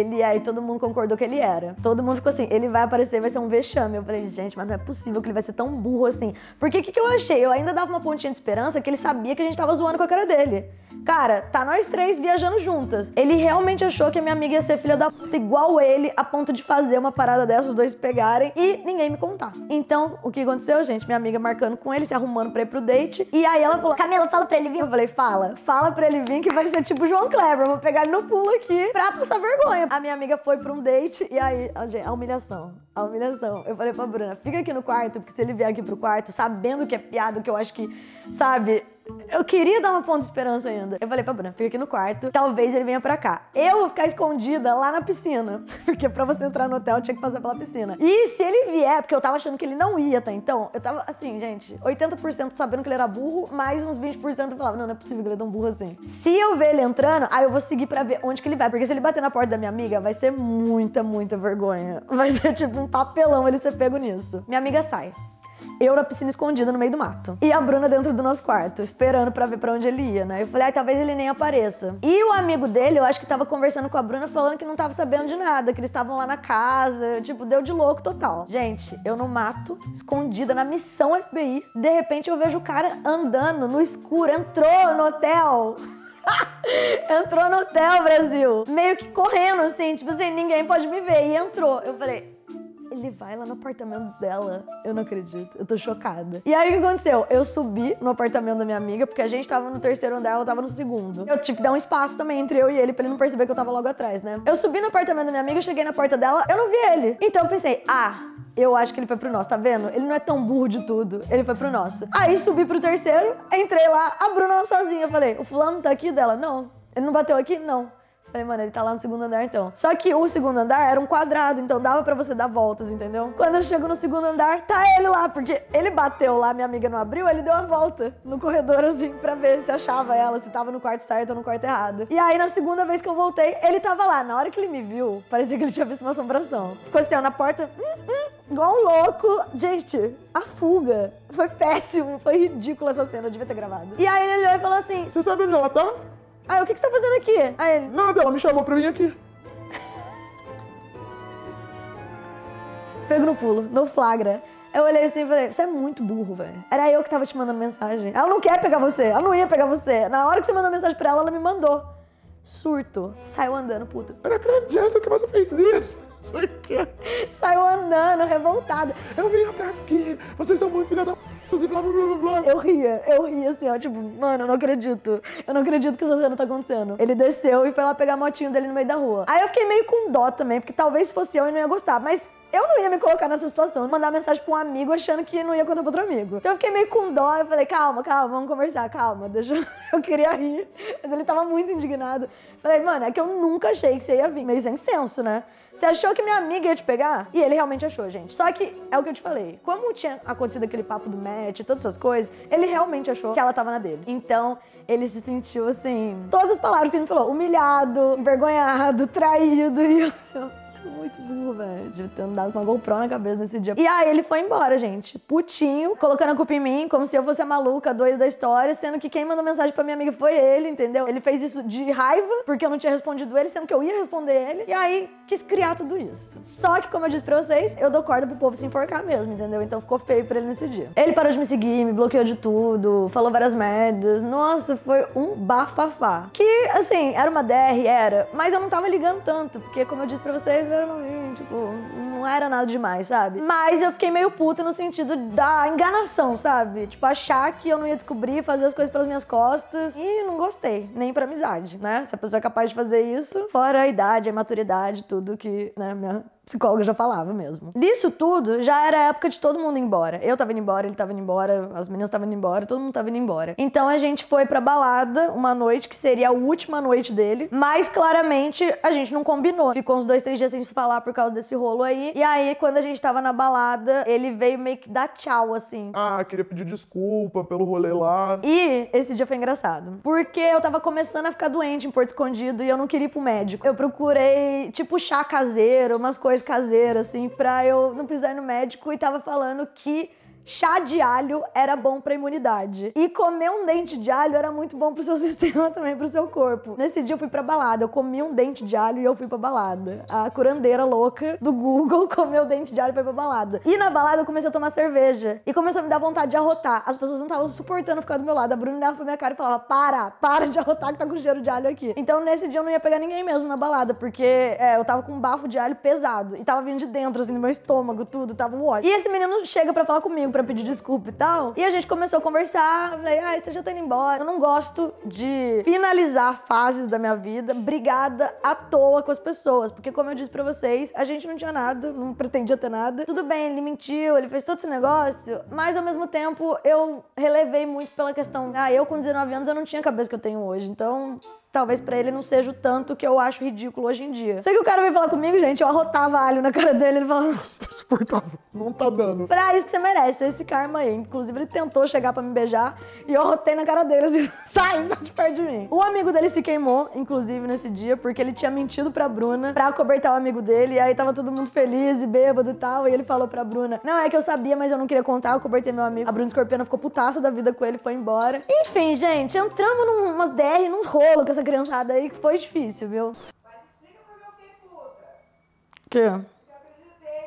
ele é, e todo mundo concordou que ele era. Todo mundo ficou assim, ele vai aparecer, vai ser um vexame. Eu falei, gente, mas não é possível que ele vai ser tão burro assim. Porque o que eu achei? Eu ainda dava uma pontinha de esperança que ele sabia que a gente tava zoando com a cara dele. Cara, tá nós três viajando juntas. Ele realmente achou que a minha amiga ia ser filha da puta igual ele, a ponto de fazer uma parada dessa, os dois se pegarem e ninguém me contar. Então, o que aconteceu, gente? Minha amiga marcando com ele, se arrumando pra ir pro date. E aí ela falou, Camila, fala pra ele vir. Eu falei, fala pra ele vir que vai ser tipo João Kleber. Eu vou pegar ele no pulo aqui pra passar vergonha. A minha amiga foi pra um date e aí, a humilhação. Eu falei pra Bruna, fica aqui no quarto, porque se ele vier aqui pro quarto, sabendo que é piada, que eu acho que, sabe... Eu queria dar uma ponta de esperança ainda. Eu falei pra Bruna, fica aqui no quarto, talvez ele venha pra cá. Eu vou ficar escondida lá na piscina, porque pra você entrar no hotel tinha que passar pela piscina. E se ele vier, porque eu tava achando que ele não ia até então, eu tava assim, gente, 80% sabendo que ele era burro, mais uns 20% eu falava, não é possível que ele é tão burro assim. Se eu ver ele entrando, aí eu vou seguir pra ver onde que ele vai, porque se ele bater na porta da minha amiga, vai ser muita vergonha. Vai ser tipo um papelão ele ser pego nisso. Minha amiga sai. Eu na piscina escondida no meio do mato. E a Bruna dentro do nosso quarto, esperando pra ver pra onde ele ia, né? Eu falei, talvez ele nem apareça. E o amigo dele, eu acho que tava conversando com a Bruna, falando que não tava sabendo de nada, que eles estavam lá na casa, tipo, deu de louco total. Gente, eu no mato, escondida na missão FBI, de repente eu vejo o cara andando no escuro, entrou no hotel. Entrou no hotel, Brasil. Meio que correndo, assim, tipo assim, ninguém pode me ver. E entrou. Eu falei... Ele vai lá no apartamento dela. Eu não acredito. Eu tô chocada. E aí, o que aconteceu? Eu subi no apartamento da minha amiga, porque a gente tava no terceiro andar, ela tava no segundo. Eu tive que dar um espaço também entre eu e ele, pra ele não perceber que eu tava logo atrás, né? Eu subi no apartamento da minha amiga, cheguei na porta dela, eu não vi ele. Então eu pensei, eu acho que ele foi pro nosso, tá vendo? Ele não é tão burro de tudo. Ele foi pro nosso. Aí subi pro terceiro, entrei lá, a Bruna sozinha. Eu falei, o fulano tá aqui dela? Não. Ele não bateu aqui? Não. Falei, mano, ele tá lá no segundo andar então. Só que o segundo andar era um quadrado, então dava pra você dar voltas, entendeu? Quando eu chego no segundo andar, tá ele lá, porque ele bateu lá, minha amiga não abriu, ele deu a volta no corredor, assim, pra ver se achava ela, se tava no quarto certo ou no quarto errado. E aí, na segunda vez que eu voltei, ele tava lá. Na hora que ele me viu, parecia que ele tinha visto uma assombração. Ficou assim, ó, na porta, igual um louco. Gente, a fuga. Foi péssimo, foi ridícula essa cena, eu devia ter gravado. E aí ele olhou e falou assim, Você sabe onde ela tá? aí, o que você tá fazendo aqui? Aí ele... Nada, ela me chamou pra vir aqui. Pego no pulo, no flagra. Eu olhei assim e falei, você é muito burro, velho. Era eu que tava te mandando mensagem. Ela não quer pegar você, ela não ia pegar você. Na hora que você mandou mensagem pra ela, ela me mandou. Surto. Saiu andando, puto. Eu não acredito que você fez isso. Saiu andando, revoltada. Eu vim até aqui, vocês estão muito filha da p***, e blá blá blá blá. Eu ria assim, ó, tipo, mano, eu não acredito. Eu não acredito que essa cena tá acontecendo. Ele desceu e foi lá pegar a motinho dele no meio da rua. Aí eu fiquei meio com dó também, porque talvez se fosse eu não ia gostar, mas... Eu não ia me colocar nessa situação, mandar mensagem pra um amigo achando que não ia contar pra outro amigo. Então eu fiquei meio com dó, eu falei, calma, vamos conversar, calma, deixa eu queria rir, mas ele tava muito indignado. Falei, mano, é que eu nunca achei que você ia vir, meio sem senso, né? Você achou que minha amiga ia te pegar? E ele realmente achou, gente. Só que, é o que eu te falei, como tinha acontecido aquele papo do match, todas essas coisas, ele realmente achou que ela tava na dele. Então, ele se sentiu, assim, todas as palavras que ele me falou, humilhado, envergonhado, traído, e eu assim... Muito burro, velho. Devia ter andado com uma GoPro na cabeça nesse dia. E aí ele foi embora, gente. Putinho, colocando a culpa em mim, como se eu fosse a maluca, a doida da história, sendo que quem mandou mensagem pra minha amiga foi ele, entendeu? Ele fez isso de raiva, porque eu não tinha respondido ele, sendo que eu ia responder ele. E aí, quis criar tudo isso. Só que, como eu disse pra vocês, eu dou corda pro povo se enforcar mesmo, entendeu? Então ficou feio pra ele nesse dia. Ele parou de me seguir, me bloqueou de tudo, falou várias merdas. Nossa, foi um bafafá. Que, assim, era uma DR, era, mas eu não tava ligando tanto, porque, como eu disse pra vocês, era novinho, tipo, não era nada demais, sabe? Mas eu fiquei meio puta no sentido da enganação, sabe? Tipo, achar que eu não ia descobrir, fazer as coisas pelas minhas costas. E não gostei, nem pra amizade, né? Se a pessoa é capaz de fazer isso, fora a idade, a maturidade, tudo que, né, minha psicóloga já falava mesmo. Disso tudo, já era a época de todo mundo ir embora. Eu tava indo embora, ele tava indo embora, as meninas estavam indo embora, todo mundo tava indo embora. Então a gente foi pra balada uma noite, que seria a última noite dele, mas claramente a gente não combinou. Ficou uns 2, 3 dias sem se falar por causa desse rolo aí. E aí, quando a gente tava na balada, ele veio meio que dar tchau, assim. Queria pedir desculpa pelo rolê lá. E esse dia foi engraçado, porque eu tava começando a ficar doente em Porto Escondido e eu não queria ir pro médico. Eu procurei, tipo, chá caseiro, umas coisas caseiras, assim, pra eu não precisar ir no médico, e tava falando que chá de alho era bom pra imunidade. E comer um dente de alho era muito bom pro seu sistema também, pro seu corpo. Nesse dia eu fui pra balada, eu comi um dente de alho e eu fui pra balada. A curandeira louca do Google comeu dente de alho e foi pra balada. E na balada eu comecei a tomar cerveja. E começou a me dar vontade de arrotar. As pessoas não estavam suportando ficar do meu lado. A Bruna olhava pra minha cara e falava, para de arrotar que tá com cheiro de alho aqui. Então nesse dia eu não ia pegar ninguém mesmo na balada, porque eu tava com um bafo de alho pesado. E tava vindo de dentro, assim, do meu estômago, tudo, tava um ódio. E esse menino chega pra falar comigo, pra pedir desculpa e tal. E a gente começou a conversar. Eu falei, ai, você já tá indo embora. Eu não gosto de finalizar fases da minha vida brigada à toa com as pessoas. Porque como eu disse pra vocês, a gente não tinha nada, não pretendia ter nada. Tudo bem, ele mentiu, ele fez todo esse negócio. Mas ao mesmo tempo, eu relevei muito pela questão, eu com 19 anos eu não tinha a cabeça que eu tenho hoje. Então, talvez pra ele não seja o tanto que eu acho ridículo hoje em dia. Sei que o cara veio falar comigo, gente, eu arrotava alho na cara dele, ele falava, Tá insuportável, não tá dando. pra isso que você merece, esse karma aí. Inclusive, ele tentou chegar pra me beijar e eu arrotei na cara dele, assim, sai de perto de mim. O amigo dele se queimou, inclusive, nesse dia, porque ele tinha mentido pra Bruna pra acobertar o amigo dele, e aí tava todo mundo feliz e bêbado e tal, e ele falou pra Bruna, não, é que eu sabia, mas eu não queria contar, eu acobertei meu amigo. A Bruna Escorpiana ficou putaça da vida com ele, foi embora. Enfim, gente, entramos numas DR, nos rolos com essa criançada aí, que foi difícil, viu? Mas explica por que eu fiquei puta. O quê? Porque eu acreditei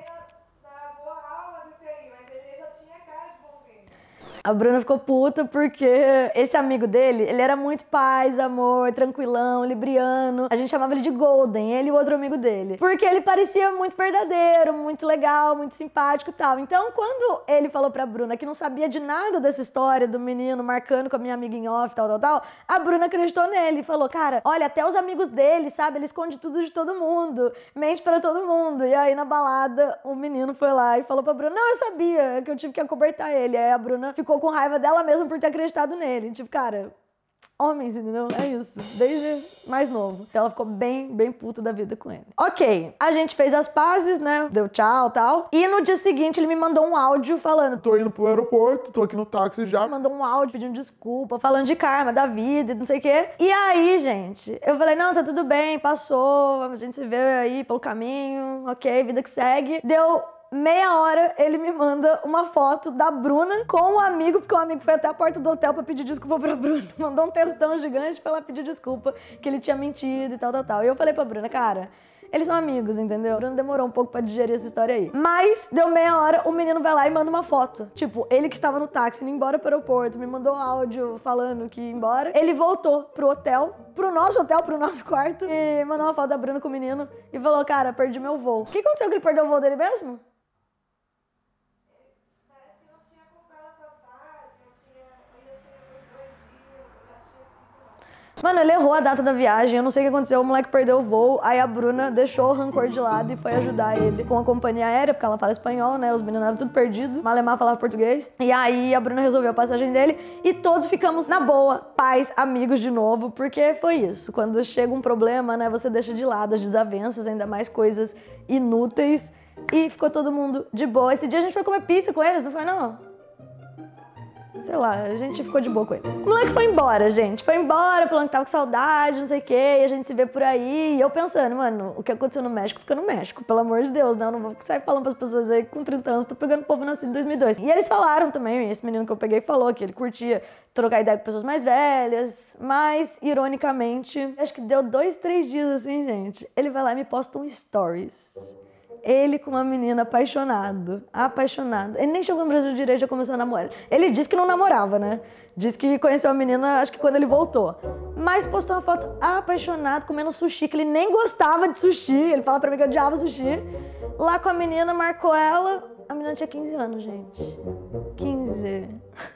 na boa alma desse aí, mas ele só tinha cara de bonzinho. A Bruna ficou puta porque esse amigo dele, ele era muito paz, amor, tranquilão, libriano. A gente chamava ele de Golden, ele e o outro amigo dele. Porque ele parecia muito verdadeiro, muito legal, muito simpático e tal. Então, quando ele falou pra Bruna que não sabia de nada dessa história do menino marcando com a minha amiga em off, tal, a Bruna acreditou nele e falou, cara, olha, até os amigos dele, sabe, ele esconde tudo de todo mundo, mente pra todo mundo. E aí, na balada, o menino foi lá e falou pra Bruna, não, eu sabia que eu tive que acobertar ele. Aí a Bruna ficou com raiva dela mesma por ter acreditado nele. Tipo, cara, homens, entendeu? É isso. Desde mais novo. Então ela ficou bem puta da vida com ele. Ok, a gente fez as pazes, né? Deu tchau e tal. E no dia seguinte ele me mandou um áudio falando, Tô indo pro aeroporto, tô aqui no táxi já. mandou um áudio pedindo desculpa, falando de karma, da vida e não sei o quê. E aí, gente, eu falei, não, tá tudo bem, passou, a gente se vê aí pelo caminho, ok, vida que segue. Deu meia hora, ele me manda uma foto da Bruna com o amigo, porque o amigo foi até a porta do hotel pra pedir desculpa pra Bruna. Mandou um textão gigante pra ela pedir desculpa, que ele tinha mentido e tal. E eu falei pra Bruna, cara, eles são amigos, entendeu? A Bruna demorou um pouco pra digerir essa história aí. Mas, deu meia hora, o menino vai lá e manda uma foto. Tipo, ele que estava no táxi, indo embora pro aeroporto, me mandou áudio falando que ia embora. Ele voltou pro hotel, pro nosso quarto, e mandou uma foto da Bruna com o menino e falou, cara, perdi meu voo. O que aconteceu que ele perdeu o voo dele mesmo? Parece que não tinha comprado a passagem, eu ia ser 2 dias, já tinha sido. Mano, ele errou a data da viagem, eu não sei o que aconteceu, o moleque perdeu o voo, aí a Bruna deixou o rancor de lado e foi ajudar ele com a companhia aérea, porque ela fala espanhol, né, os meninos eram tudo perdidos, Malemar falava português, e aí a Bruna resolveu a passagem dele e todos ficamos na boa, paz, amigos de novo, porque foi isso, quando chega um problema, né, você deixa de lado as desavenças, ainda mais coisas inúteis, e ficou todo mundo de boa. Esse dia a gente foi comer pizza com eles, não foi não? Sei lá, a gente ficou de boa com eles. O moleque foi embora, gente. Foi embora, falando que tava com saudade, não sei o quê, e a gente se vê por aí. E eu pensando, mano, o que aconteceu no México fica no México, pelo amor de Deus, né? Eu não vou sair falando pras pessoas aí com 30 anos, tô pegando povo nascido em 2002. E eles falaram também, esse menino que eu peguei falou que ele curtia trocar ideia com pessoas mais velhas, mas, ironicamente, acho que deu 2, 3 dias assim, gente, ele vai lá e me posta um stories. Ele com uma menina apaixonado. Ele nem chegou no Brasil direito, já começou a namorar. Ele disse que não namorava, né? Disse que conheceu a menina, acho que quando ele voltou. Mas postou uma foto apaixonado, comendo sushi, que ele nem gostava de sushi. Ele fala pra mim que eu odiava sushi. Lá com a menina, marcou ela. A menina tinha 15 anos, gente. 15.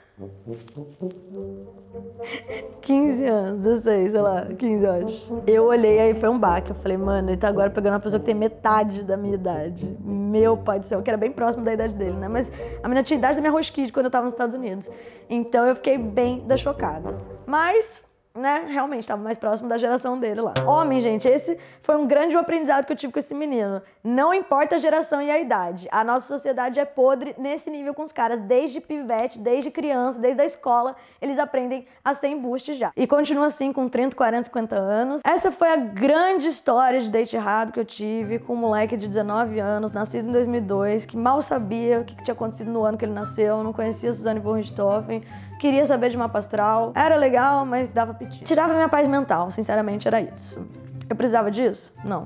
15 anos, 16, sei lá, 15 anos. Eu olhei aí, foi um baque. Eu falei, mano, ele tá agora pegando uma pessoa que tem metade da minha idade. Meu pai do céu, que era bem próximo da idade dele, né? Mas a menina tinha a idade da minha rosquide quando eu tava nos Estados Unidos. Então eu fiquei bem das chocadas. Mas né, realmente estava mais próximo da geração dele lá. Homem, gente, esse foi um grande aprendizado que eu tive com esse menino. Não importa a geração e a idade. A nossa sociedade é podre nesse nível com os caras. Desde pivete, desde criança, desde a escola, eles aprendem a ser embuste já. E continua assim com 30, 40, 50 anos. Essa foi a grande história de date errado que eu tive com um moleque de 19 anos, nascido em 2002, que mal sabia o que tinha acontecido no ano que ele nasceu, não conhecia Suzane von Richthofen, queria saber de mapa astral. Era legal, mas dava piti. Tirava minha paz mental, sinceramente, era isso. Eu precisava disso? Não.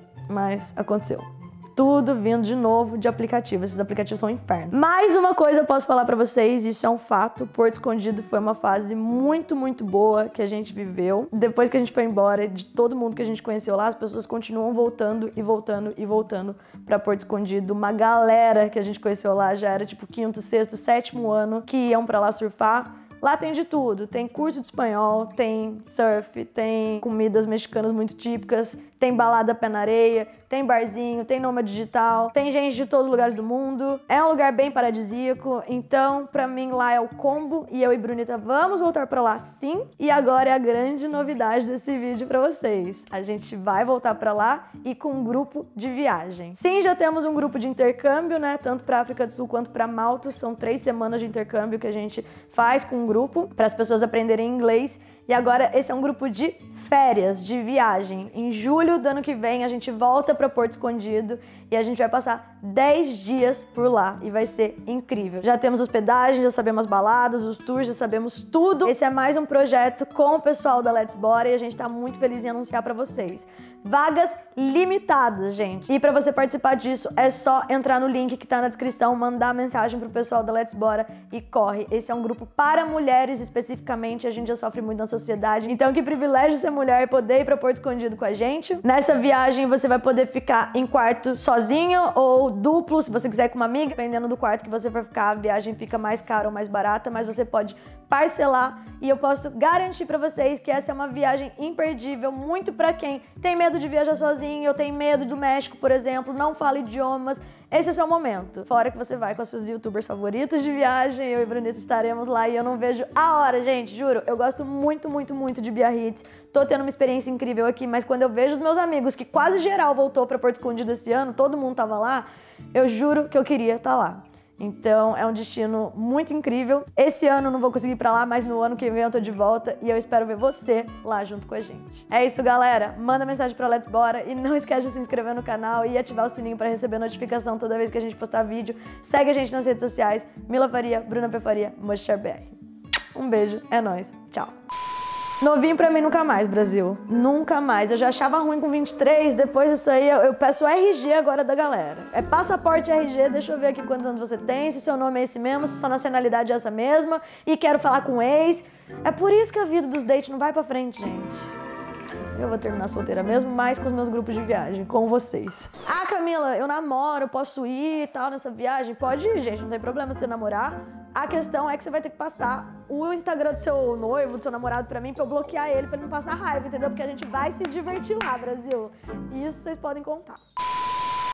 Mas aconteceu. Tudo vindo de novo de aplicativo. Esses aplicativos são um inferno. Mais uma coisa eu posso falar pra vocês, isso é um fato. Porto Escondido foi uma fase muito, muito boa que a gente viveu. Depois que a gente foi embora, de todo mundo que a gente conheceu lá, as pessoas continuam voltando e voltando e voltando pra Porto Escondido. Uma galera que a gente conheceu lá já era tipo 5º, 6º, 7º ano que iam pra lá surfar. Lá tem de tudo, tem curso de espanhol, tem surf, tem comidas mexicanas muito típicas, tem balada pé na areia, tem barzinho, tem nômade digital, tem gente de todos os lugares do mundo. É um lugar bem paradisíaco, então pra mim lá é o combo e eu e Brunita vamos voltar pra lá sim. E agora é a grande novidade desse vídeo pra vocês. A gente vai voltar pra lá e com um grupo de viagem. Sim, já temos um grupo de intercâmbio, né? Tanto pra África do Sul quanto pra Malta. São 3 semanas de intercâmbio que a gente faz com um grupo para as pessoas aprenderem inglês. E agora esse é um grupo de férias, de viagem. Em julho do ano que vem a gente volta para Porto Escondido e a gente vai passar 10 dias por lá e vai ser incrível. Já temos hospedagem, já sabemos as baladas, os tours, já sabemos tudo. Esse é mais um projeto com o pessoal da Let's Bora e a gente tá muito feliz em anunciar para vocês. Vagas limitadas, gente. E para você participar disso é só entrar no link que tá na descrição, mandar mensagem pro pessoal da Let's Bora e corre. Esse é um grupo para mulheres especificamente, a gente já sofre muito na sociedade. Então que privilégio ser mulher e poder ir pra Porto Escondido com a gente. Nessa viagem você vai poder ficar em quarto sozinho ou duplo, se você quiser ir com uma amiga. Dependendo do quarto que você for ficar, a viagem fica mais cara ou mais barata, mas você pode parcelar e eu posso garantir pra vocês que essa é uma viagem imperdível, muito pra quem tem medo de viajar sozinho, eu tenho medo do México, por exemplo, não fala idiomas. Esse é o seu momento. Fora que você vai com as suas youtubers favoritas de viagem, eu e Brunita estaremos lá e eu não vejo a hora, gente, juro. Eu gosto muito, muito, muito de Biarritz. Tô tendo uma experiência incrível aqui, mas quando eu vejo os meus amigos, que quase geral voltou pra Porto Escondido esse ano, todo mundo tava lá, eu juro que eu queria estar lá. Então é um destino muito incrível. Esse ano eu não vou conseguir ir pra lá, mas no ano que vem eu tô de volta e eu espero ver você lá junto com a gente. É isso, galera. Manda mensagem pra Let's Bora e não esquece de se inscrever no canal e ativar o sininho pra receber notificação toda vez que a gente postar vídeo. Segue a gente nas redes sociais. Mila Faria, Bruna P. Faria, Mochar BR. Um beijo, é nóis. Tchau. Novinho pra mim nunca mais, Brasil. Nunca mais. Eu já achava ruim com 23, depois disso aí eu peço o RG agora da galera. É passaporte RG, deixa eu ver aqui quantos anos você tem, se seu nome é esse mesmo, se sua nacionalidade é essa mesma, e quero falar com o ex. É por isso que a vida dos dates não vai pra frente, gente. Eu vou terminar solteira mesmo, mas com os meus grupos de viagem, com vocês. Ah, Camila, eu namoro, posso ir e tal nessa viagem? Pode ir, gente, não tem problema você namorar. A questão é que você vai ter que passar o Instagram do seu noivo, do seu namorado pra mim, pra eu bloquear ele, pra ele não passar raiva, entendeu? Porque a gente vai se divertir lá, Brasil. Isso vocês podem contar.